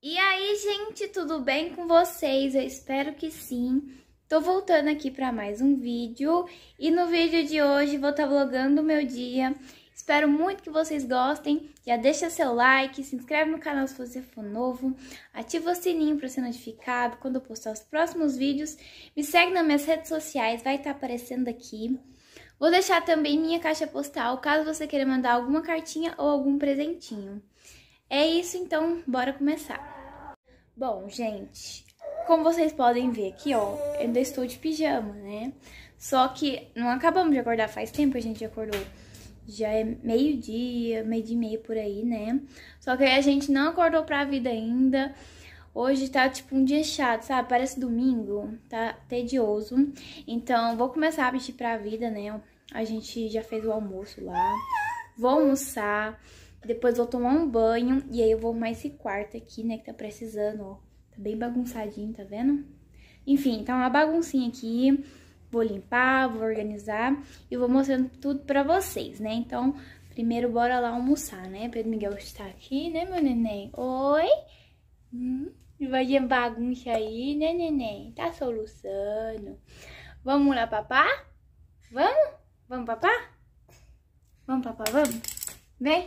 E aí, gente, tudo bem com vocês? Eu espero que sim. Tô voltando aqui para mais um vídeo e no vídeo de hoje vou estar vlogando o meu dia. Espero muito que vocês gostem. Já deixa seu like, se inscreve no canal se você for novo, ativa o sininho para ser notificado quando eu postar os próximos vídeos. Me segue nas minhas redes sociais, vai estar aparecendo aqui. Vou deixar também minha caixa postal, caso você queira mandar alguma cartinha ou algum presentinho. É isso, então, bora começar. Bom, gente, como vocês podem ver aqui, ó, eu ainda estou de pijama, né? Só que não acabamos de acordar faz tempo, a gente já acordou. Já é meio-dia, meio-dia e meio por aí, né? Só que aí a gente não acordou pra vida ainda. Hoje tá tipo um dia chato, sabe? Parece domingo, tá tedioso. Então, vou começar a vestir pra vida, né? A gente já fez o almoço lá. Vou almoçar. Depois vou tomar um banho e aí eu vou arrumar esse quarto aqui, né, que tá precisando, ó. Tá bem bagunçadinho, tá vendo? Enfim, tá uma baguncinha aqui. Vou limpar, vou organizar e vou mostrando tudo pra vocês, né? Então, primeiro bora lá almoçar, né? Pedro Miguel está aqui, né, meu neném? Oi? Vai de bagunça aí, né, neném? Tá soluçando. Vamos lá, papá? Vamos? Vamos, papá? Vamos, papá, vamos? Vem.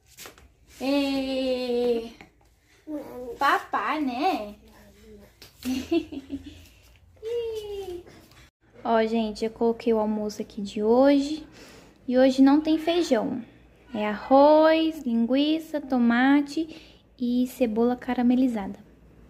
Papá, né? Ó, gente, eu coloquei o almoço aqui de hoje. E hoje não tem feijão. É arroz, linguiça, tomate e cebola caramelizada.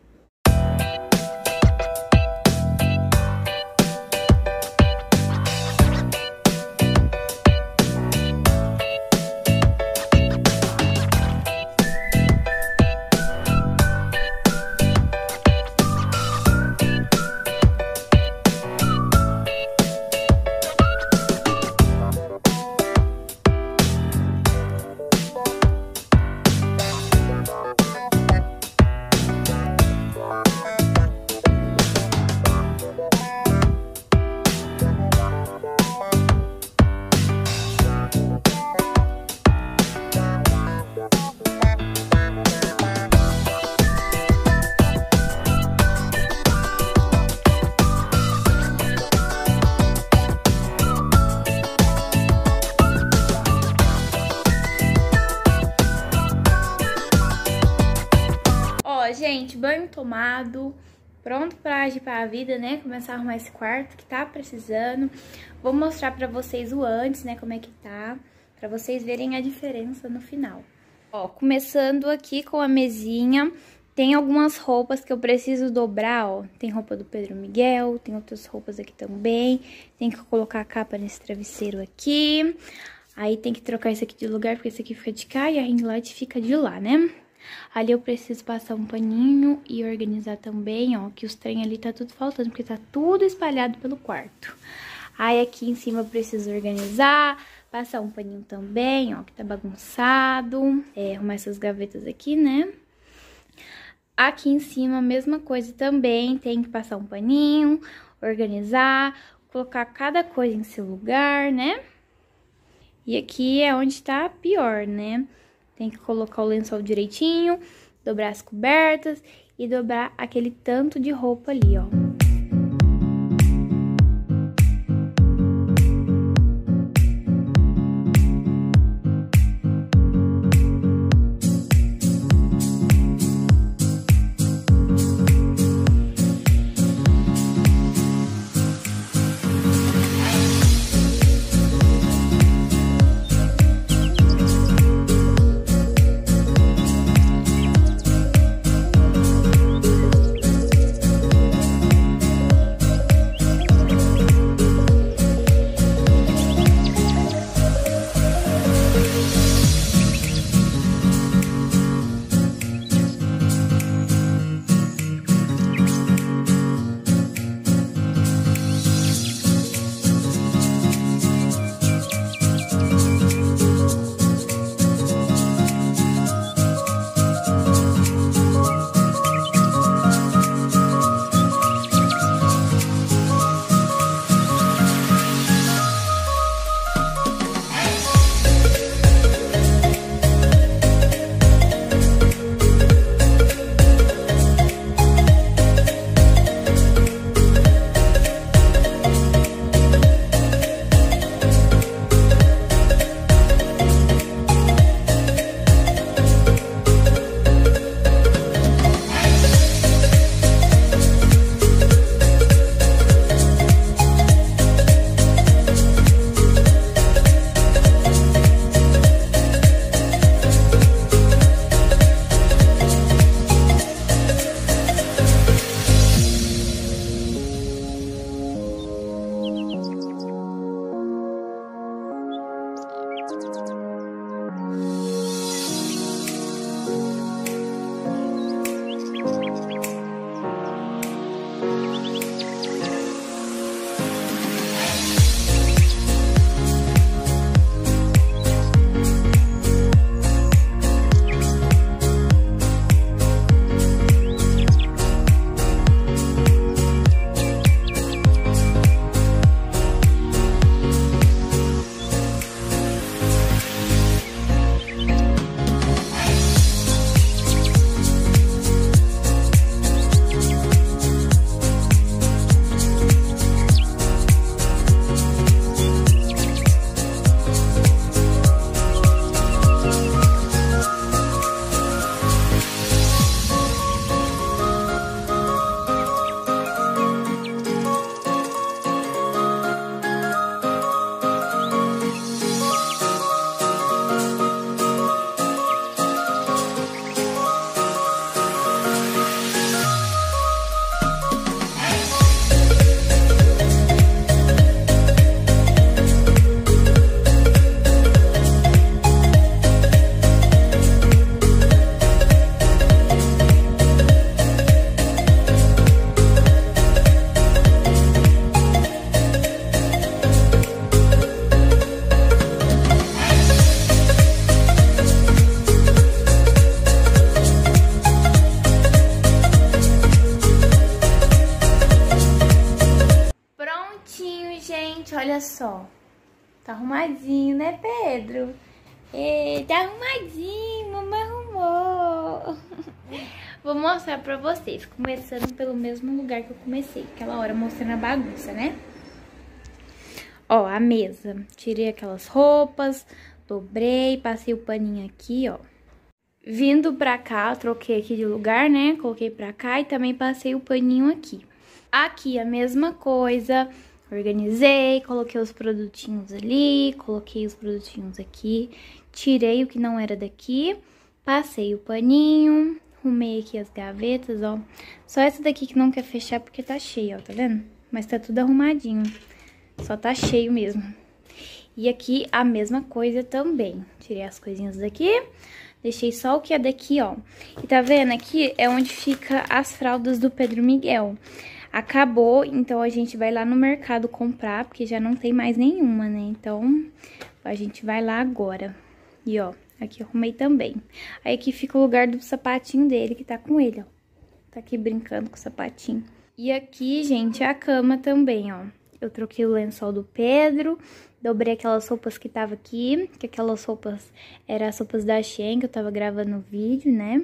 Gente, banho tomado, pronto pra agir pra vida, né? Começar a arrumar esse quarto que tá precisando. Vou mostrar pra vocês o antes, né? Como é que tá, pra vocês verem a diferença no final. Ó, começando aqui com a mesinha, tem algumas roupas que eu preciso dobrar, ó. Tem roupa do Pedro Miguel, tem outras roupas aqui também. Tem que colocar a capa nesse travesseiro aqui. Aí tem que trocar isso aqui de lugar, porque esse aqui fica de cá e a ring light fica de lá, né? Ali eu preciso passar um paninho e organizar também, ó, que os trem ali tá tudo faltando, porque tá tudo espalhado pelo quarto. Aí aqui em cima eu preciso organizar, passar um paninho também, ó, que tá bagunçado. Arrumar essas gavetas aqui, né? Aqui em cima a mesma coisa também, tem que passar um paninho, organizar, colocar cada coisa em seu lugar, né? E aqui é onde tá pior, né? Tem que colocar o lençol direitinho, dobrar as cobertas e dobrar aquele tanto de roupa ali, ó. olha só. Tá arrumadinho, né, Pedro? Tá arrumadinho, mamãe arrumou. Vou mostrar pra vocês, começando pelo mesmo lugar que eu comecei. Aquela hora mostrando a bagunça, né? Ó, a mesa. Tirei aquelas roupas, dobrei, passei o paninho aqui, ó. Vindo pra cá, troquei aqui de lugar, né? Coloquei pra cá e também passei o paninho aqui. Aqui a mesma coisa, organizei, coloquei os produtinhos ali, coloquei os produtinhos aqui, tirei o que não era daqui, passei o paninho, arrumei aqui as gavetas, ó. Só essa daqui que não quer fechar porque tá cheia, ó, tá vendo? Mas tá tudo arrumadinho, só tá cheio mesmo. E aqui a mesma coisa também, tirei as coisinhas daqui. Deixei só o que é daqui, ó. E tá vendo? Aqui é onde fica as fraldas do Pedro Miguel. Acabou, então a gente vai lá no mercado comprar, porque já não tem mais nenhuma, né? Então, a gente vai lá agora. E, ó, aqui eu arrumei também. Aí aqui fica o lugar do sapatinho dele, que tá com ele, ó. Tá aqui brincando com o sapatinho. E aqui, gente, a cama também, ó. Eu troquei o lençol do Pedro, dobrei aquelas roupas que tava aqui, que aquelas roupas eram as roupas da Shein, que eu tava gravando o vídeo, né?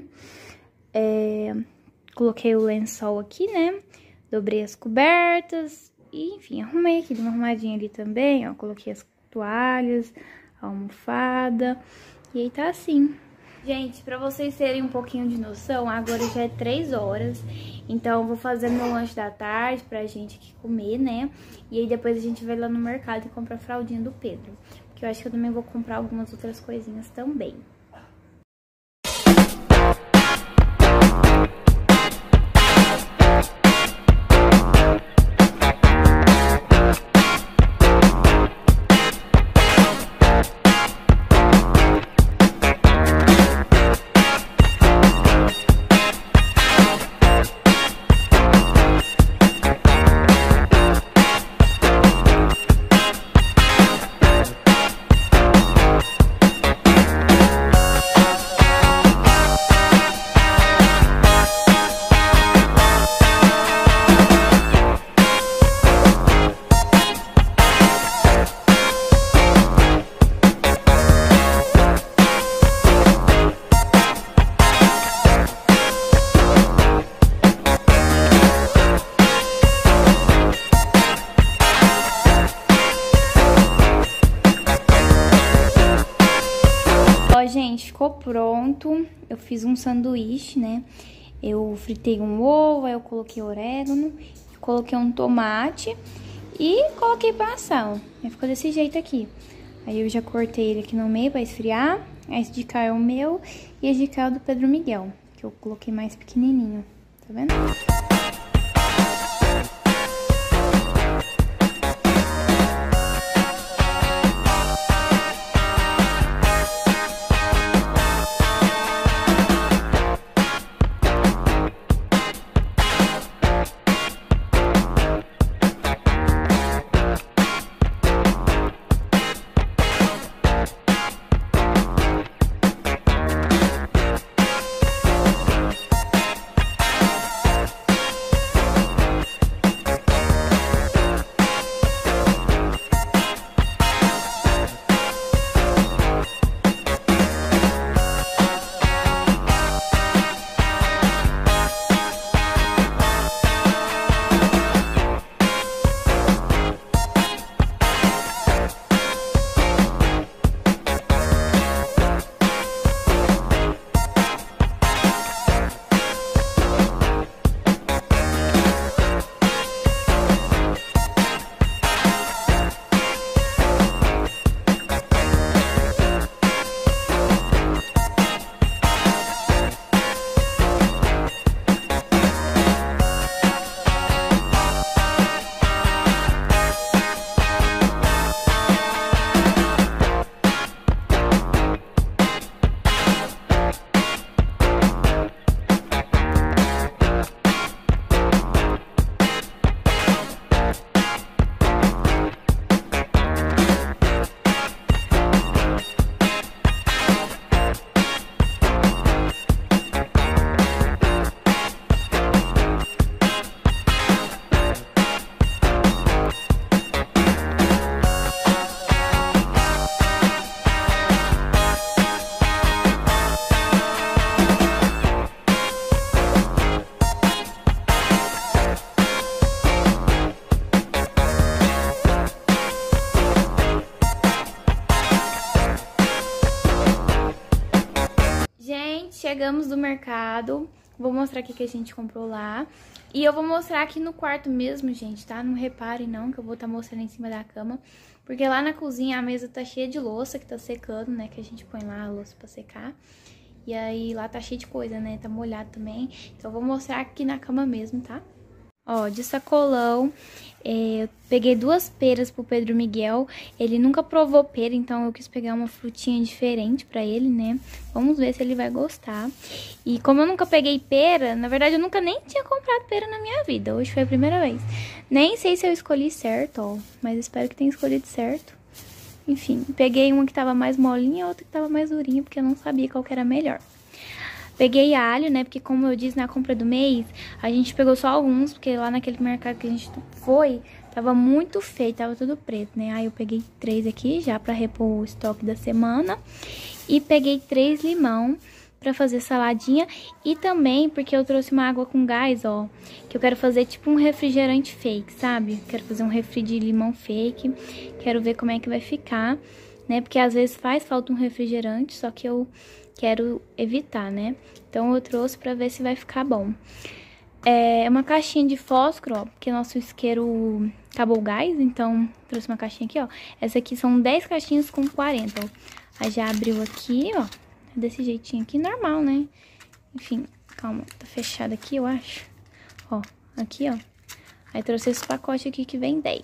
Coloquei o lençol aqui, né? Dobrei as cobertas e, enfim, arrumei aqui, dei uma arrumadinha ali também, ó. Coloquei as toalhas, a almofada, e aí tá assim. Gente, pra vocês terem um pouquinho de noção, agora já é 3 horas, então eu vou fazer meu lanche da tarde pra gente aqui comer, né? E aí depois a gente vai lá no mercado e compra a fraldinha do Pedro, porque eu acho que eu também vou comprar algumas outras coisinhas também. Ó, gente, ficou pronto. Eu fiz um sanduíche, né? Eu fritei um ovo, aí eu coloquei orégano, coloquei um tomate e coloquei pra assar, ó. Aí ficou desse jeito aqui. Aí eu já cortei ele aqui no meio pra esfriar. Esse de cá é o meu e esse de cá é o do Pedro Miguel, que eu coloquei mais pequenininho, tá vendo? chegamos do mercado. Vou mostrar o que a gente comprou lá. E eu vou mostrar aqui no quarto mesmo, gente, tá? Não reparem não que eu vou estar mostrando em cima da cama. Porque lá na cozinha a mesa tá cheia de louça que tá secando, né? Que a gente põe lá a louça pra secar. E aí lá tá cheio de coisa, né? Tá molhado também. Então eu vou mostrar aqui na cama mesmo, tá? Ó, de sacolão, eu peguei 2 peras pro Pedro Miguel. Ele nunca provou pera, então eu quis pegar uma frutinha diferente pra ele, né? Vamos ver se ele vai gostar. E como eu nunca peguei pera, na verdade eu nunca nem tinha comprado pera na minha vida. Hoje foi a primeira vez. Nem sei se eu escolhi certo, ó, mas espero que tenha escolhido certo. Enfim, peguei uma que tava mais molinha e outra que tava mais durinha, porque eu não sabia qual que era melhor. Peguei alho, né, porque como eu disse na compra do mês, a gente pegou só alguns, porque lá naquele mercado que a gente foi, tava muito feio, tava tudo preto, né. Aí eu peguei 3 aqui já pra repor o estoque da semana. E peguei 3 limão pra fazer saladinha. E também porque eu trouxe uma água com gás, ó, que eu quero fazer tipo um refrigerante fake, sabe? Quero fazer um refri de limão fake, quero ver como é que vai ficar, né, porque às vezes faz falta um refrigerante, só que eu quero evitar, né? Então eu trouxe pra ver se vai ficar bom. É uma caixinha de fósforo, ó, porque nosso isqueiro acabou o gás, então trouxe uma caixinha aqui, ó. Essa aqui são 10 caixinhas com 40, ó. Aí já abriu aqui, ó, desse jeitinho aqui, normal, né? Enfim, calma, tá fechado aqui, eu acho. Ó, aqui, ó. Aí trouxe esse pacote aqui que vem 10.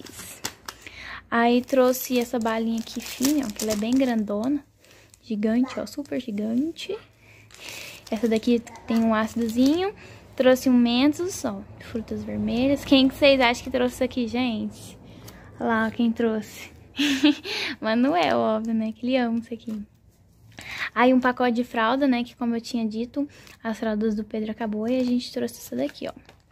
Aí trouxe essa balinha aqui fina, ó, que ela é bem grandona. Gigante, ó, super gigante. Essa daqui tem um ácidozinho. Trouxe um Mentos, ó, frutas vermelhas. Quem que vocês acham que trouxe isso aqui, gente? Olha lá, ó, quem trouxe. Manuel, óbvio, né, que ele ama isso aqui. Aí um pacote de fralda, né, que como eu tinha dito, as fraldas do Pedro acabou e a gente trouxe essa daqui, ó.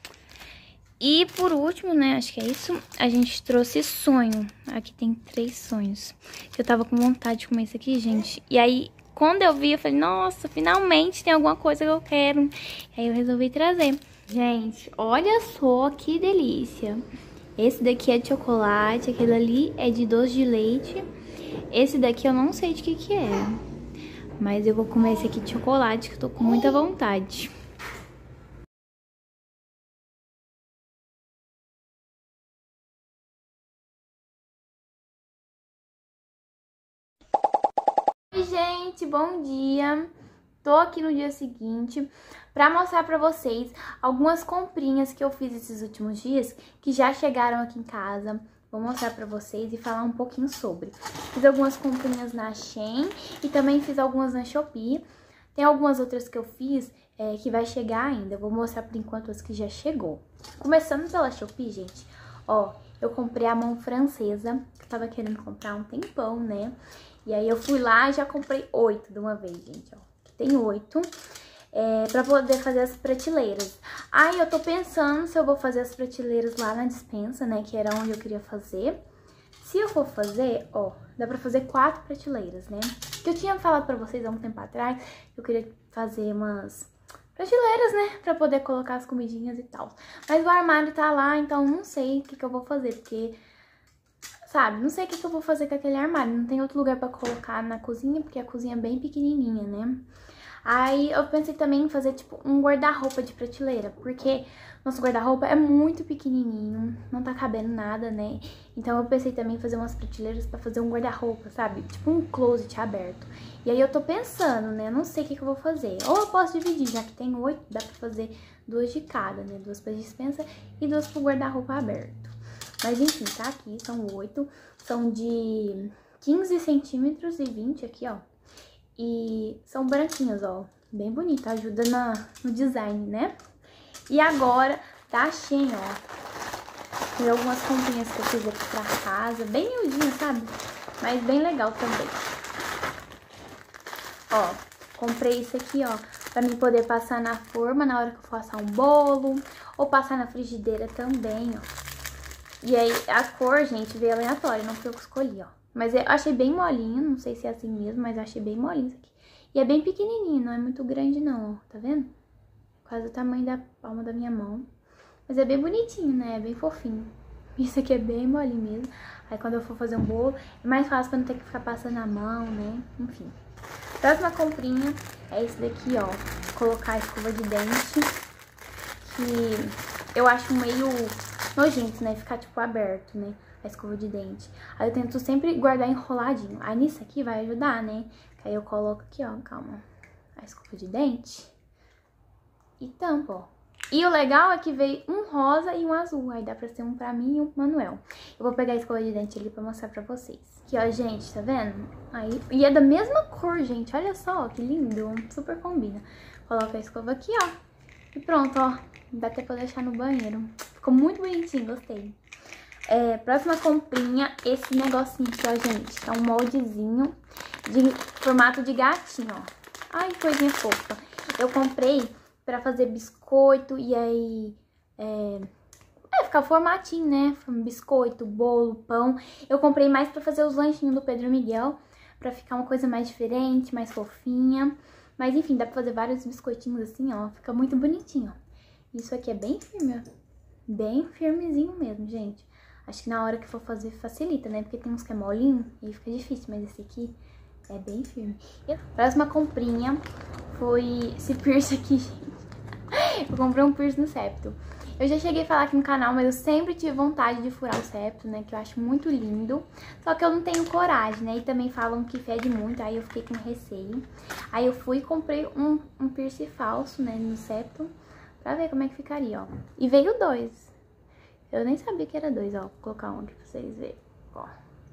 E por último, né, acho que é isso, a gente trouxe sonho. Aqui tem 3 sonhos. Eu tava com vontade de comer isso aqui, gente. E aí, quando eu vi, eu falei, nossa, finalmente tem alguma coisa que eu quero. E aí eu resolvi trazer. Gente, olha só que delícia. Esse daqui é de chocolate, aquele ali é de doce de leite. Esse daqui eu não sei de que é. Mas eu vou comer esse aqui de chocolate, que eu tô com muita vontade. Oi, gente, bom dia! Tô aqui no dia seguinte pra mostrar pra vocês algumas comprinhas que eu fiz esses últimos dias que já chegaram aqui em casa. Vou mostrar pra vocês e falar um pouquinho sobre. Fiz algumas comprinhas na Shein e também fiz algumas na Shopee. Tem algumas outras que eu fiz que vai chegar ainda. Eu vou mostrar por enquanto as que já chegou. Começando pela Shopee, gente, ó, eu comprei a mão francesa, que eu tava querendo comprar há um tempão, né? E aí eu fui lá e já comprei 8 de uma vez, gente, ó. Tem 8 pra poder fazer as prateleiras. Aí eu tô pensando se eu vou fazer as prateleiras lá na despensa, né, que era onde eu queria fazer. Se eu for fazer, ó, dá pra fazer 4 prateleiras, né? Que eu tinha falado pra vocês há um tempo atrás, eu queria fazer umas prateleiras, né, pra poder colocar as comidinhas e tal. Mas o armário tá lá, então não sei o que eu vou fazer, porque... sabe, não sei o que eu vou fazer com aquele armário. Não tem outro lugar pra colocar na cozinha, porque a cozinha é bem pequenininha, né? Aí eu pensei também em fazer, tipo, um guarda-roupa de prateleira. Porque nosso guarda-roupa é muito pequenininho, não tá cabendo nada, né? Então eu pensei também em fazer umas prateleiras pra fazer um guarda-roupa, sabe? Tipo um closet aberto. E aí eu tô pensando, né? Não sei o que eu vou fazer. Ou eu posso dividir, já que tem 8, dá pra fazer 2 de cada, né? 2 pra dispensa e 2 pro guarda-roupa aberto. Mas enfim, tá aqui, são 8, são de 15 centímetros e 20 aqui, ó. E são branquinhas, ó, bem bonita, ajuda no design, né? E agora, da Shein, ó, tem algumas comprinhas que eu fiz aqui pra casa, bem miudinha, sabe? Mas bem legal também. Ó, comprei isso aqui, ó, pra mim poder passar na forma na hora que eu for assar um bolo, ou passar na frigideira também, ó. E aí, a cor, gente, veio aleatória, não foi eu que escolhi, ó. Mas eu achei bem molinho, não sei se é assim mesmo, mas eu achei bem molinho isso aqui. E é bem pequenininho, não é muito grande não, ó, tá vendo? Quase o tamanho da palma da minha mão. Mas é bem bonitinho, né? É bem fofinho. Isso aqui é bem molinho mesmo. Aí quando eu for fazer um bolo, é mais fácil pra não ter que ficar passando a mão, né? Enfim. Próxima comprinha é esse daqui, ó. Colocar a escova de dente. Que eu acho meio nojento, né? Ficar, tipo, aberto, né? A escova de dente. Aí eu tento sempre guardar enroladinho. Aí nisso aqui vai ajudar, né? Aí eu coloco aqui, ó, calma. A escova de dente. E tampo, ó. E o legal é que veio um rosa e um azul. Aí dá pra ser um pra mim e um pro Manuel. Eu vou pegar a escova de dente ali pra mostrar pra vocês. Aqui, ó, gente, tá vendo? Aí, e é da mesma cor, gente. Olha só, que lindo. Super combina. Coloca a escova aqui, ó. E pronto, ó. Dá até pra deixar no banheiro. Ficou muito bonitinho, gostei. Próxima comprinha, esse negocinho aqui, ó, gente. É um moldezinho de formato de gatinho, ó. Ai, coisinha fofa. Eu comprei pra fazer biscoito e aí... ficar o formatinho, né? Biscoito, bolo, pão. Eu comprei mais pra fazer os lanchinhos do Pedro Miguel. Pra ficar uma coisa mais diferente, mais fofinha. Mas enfim, dá pra fazer vários biscoitinhos assim, ó. Fica muito bonitinho, ó. Isso aqui é bem firme, ó. Bem firmezinho mesmo, gente. Acho que na hora que for fazer facilita, né? Porque tem uns que é molinho e aí fica difícil. Mas esse aqui é bem firme. E a próxima comprinha foi esse piercing aqui, gente. Eu comprei um piercing no septo. Eu já cheguei a falar aqui no canal, mas eu sempre tive vontade de furar o septo, né? Que eu acho muito lindo. Só que eu não tenho coragem, né? E também falam que fede muito, aí eu fiquei com receio. Aí eu fui e comprei um piercing falso, né? No septo, pra ver como é que ficaria, ó. E veio 2. Eu nem sabia que era 2, ó. Vou colocar um aqui pra vocês verem, ó.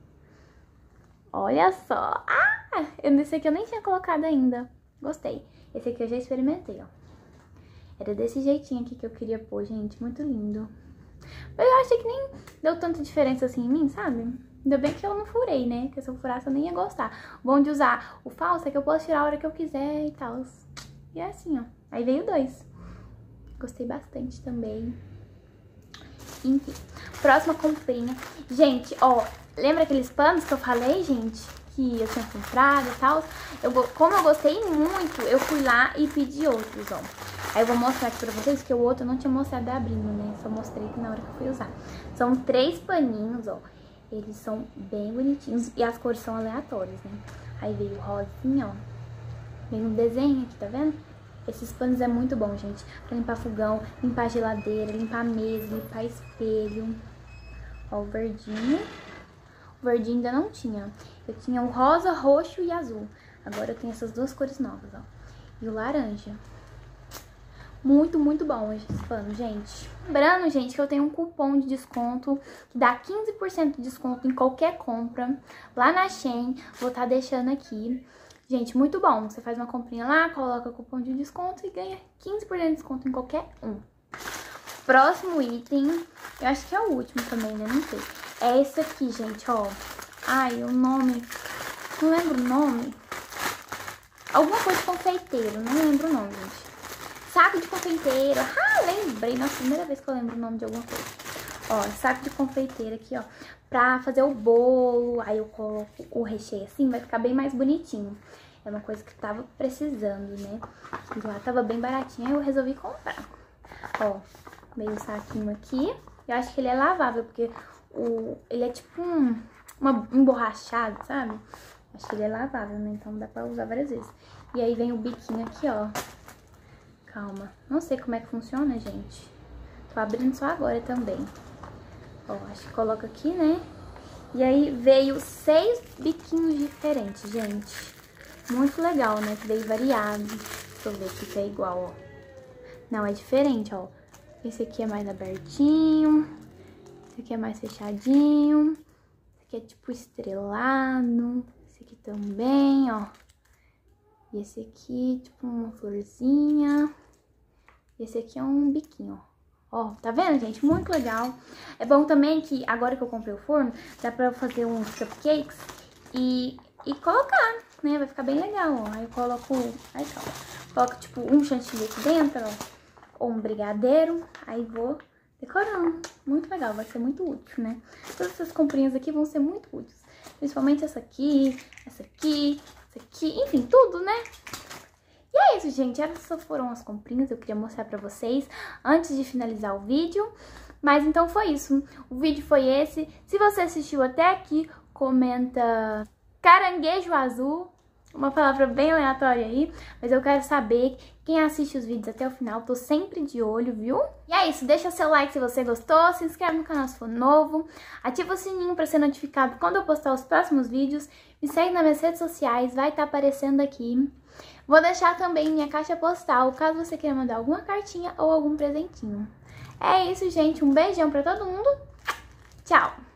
Olha só. Ah! Esse aqui eu nem tinha colocado ainda. Gostei. Esse aqui eu já experimentei, ó. Era desse jeitinho aqui que eu queria pôr, gente. Muito lindo. Mas eu achei que nem deu tanta diferença assim em mim, sabe? Ainda bem que eu não furei, né? Porque se eu furasse eu nem ia gostar. O bom de usar o falso é que eu posso tirar a hora que eu quiser e tal. E é assim, ó. Aí veio 2. Gostei bastante também. Enfim. Próxima comprinha. Gente, ó. Lembra aqueles panos que eu falei, gente? Que eu tinha comprado e tal? Como eu gostei muito, eu fui lá e pedi outros, ó. Aí eu vou mostrar aqui pra vocês, que o outro eu não tinha mostrado abrindo, né? Só mostrei aqui na hora que eu fui usar. São 3 paninhos, ó. Eles são bem bonitinhos e as cores são aleatórias, né? Aí veio o rosinha, ó. Vem um desenho aqui, tá vendo? Esses panos é muito bom, gente. Pra limpar fogão, limpar geladeira, limpar mesa, limpar espelho. Ó, o verdinho. O verdinho ainda não tinha. Eu tinha o rosa, roxo e azul. Agora eu tenho essas 2 cores novas, ó. E o laranja. Muito, muito bom esse pano, gente. Lembrando, gente, que eu tenho um cupom de desconto que dá 15% de desconto em qualquer compra lá na Shein. Vou estar deixando aqui. Gente, muito bom. Você faz uma comprinha lá, coloca o cupom de desconto e ganha 15% de desconto em qualquer um. Próximo item, eu acho que é o último também, né? Não sei. É esse aqui, gente, ó. Ai, o nome... Não lembro o nome. Alguma coisa de confeiteiro, não lembro o nome, gente. Saco de confeiteiro. Ah, lembrei. Nossa, primeira vez que eu lembro o nome de alguma coisa. Ó, saco de confeiteiro aqui, ó. Pra fazer o bolo. Aí eu coloco o recheio assim, vai ficar bem mais bonitinho. É uma coisa que tava precisando, né? E lá tava bem baratinho, aí eu resolvi comprar. Ó, meio saquinho aqui. Eu acho que ele é lavável, porque ele é tipo um emborrachado, sabe? Acho que ele é lavável, né? Então dá pra usar várias vezes. E aí vem o biquinho aqui, ó. Calma. Não sei como é que funciona, gente. Tô abrindo só agora também. Ó, acho que coloca aqui, né? E aí veio 6 biquinhos diferentes, gente. Muito legal, né? Que veio variado. Deixa eu ver aqui se é igual, ó. Não, é diferente, ó. Esse aqui é mais abertinho. Esse aqui é mais fechadinho. Esse aqui é tipo estrelado. Esse aqui também, ó. E esse aqui, tipo uma florzinha. E esse aqui é um biquinho, ó. Ó, tá vendo, gente? Muito legal. É bom também que, agora que eu comprei o forno, dá pra eu fazer uns cupcakes e colocar, né? Vai ficar bem legal, ó. Aí eu coloco... Aí, calma. Coloco, tipo, um chantilly aqui dentro, ó. Ou um brigadeiro. Aí vou decorando. Muito legal, vai ser muito útil, né? Todas essas comprinhas aqui vão ser muito úteis. Principalmente essa aqui, essa aqui, essa aqui. Enfim, tudo, né? E é isso, gente. Essas foram as comprinhas que eu queria mostrar pra vocês antes de finalizar o vídeo. Mas então foi isso. O vídeo foi esse. Se você assistiu até aqui, comenta caranguejo azul. Uma palavra bem aleatória aí, mas eu quero saber quem assiste os vídeos até o final, tô sempre de olho, viu? E é isso, deixa seu like se você gostou, se inscreve no canal se for novo, ativa o sininho pra ser notificado quando eu postar os próximos vídeos, me segue nas minhas redes sociais, vai estar aparecendo aqui. Vou deixar também minha caixa postal, caso você queira mandar alguma cartinha ou algum presentinho. É isso, gente, um beijão pra todo mundo, tchau!